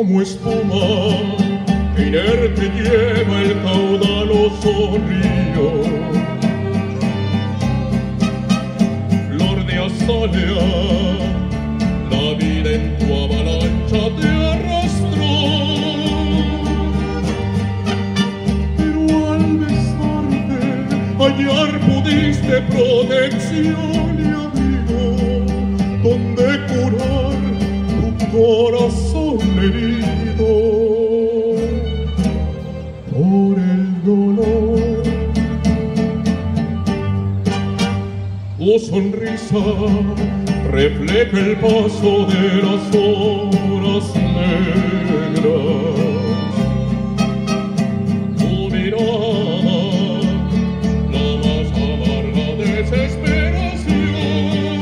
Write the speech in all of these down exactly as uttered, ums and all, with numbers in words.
como espuma que inerte lleva el caudaloso río. Flor de azalea, la vida en tu avalancha te arrastró, pero al besarte hallar pudiste protección y abrigo donde curar tu corazón herido por el dolor. Tu sonrisa refleja el paso de las horas negras. Tu mirada, la más amarga desesperación.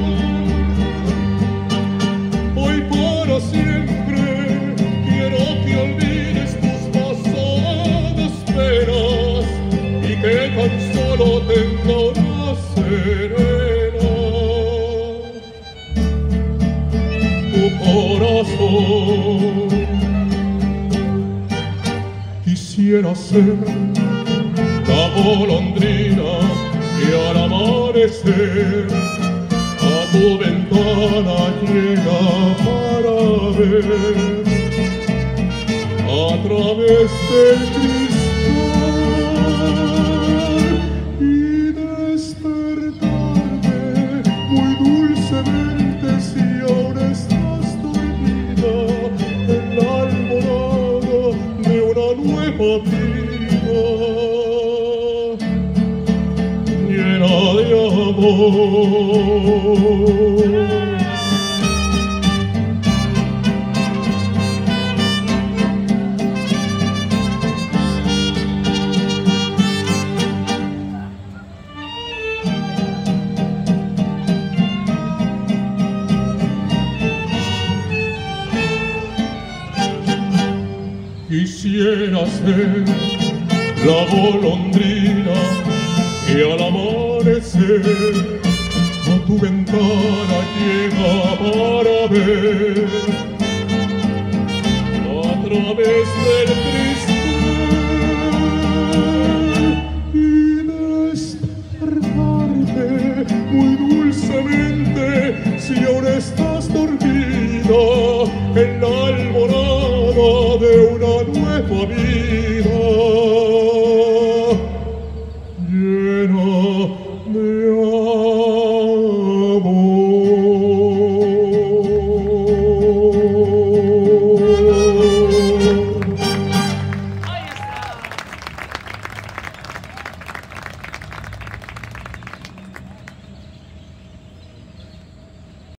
Hoy para siempre quiero que olvides tus pasadas penas y que tan solo tenga una serena tu corazón. Quisiera ser la golondrina que al amanecer a tu ventana llega para ver a través del cristal y despertarte muy dulcemente si ahora estás dormida en la alborada de una nueva vida llena de amor. Quisiera ser la golondrina que al amanecer a tu ventana llega para ver a través del cristal y despertarte muy dulcemente si ahora estás dormida en la alborada de una nueva vida.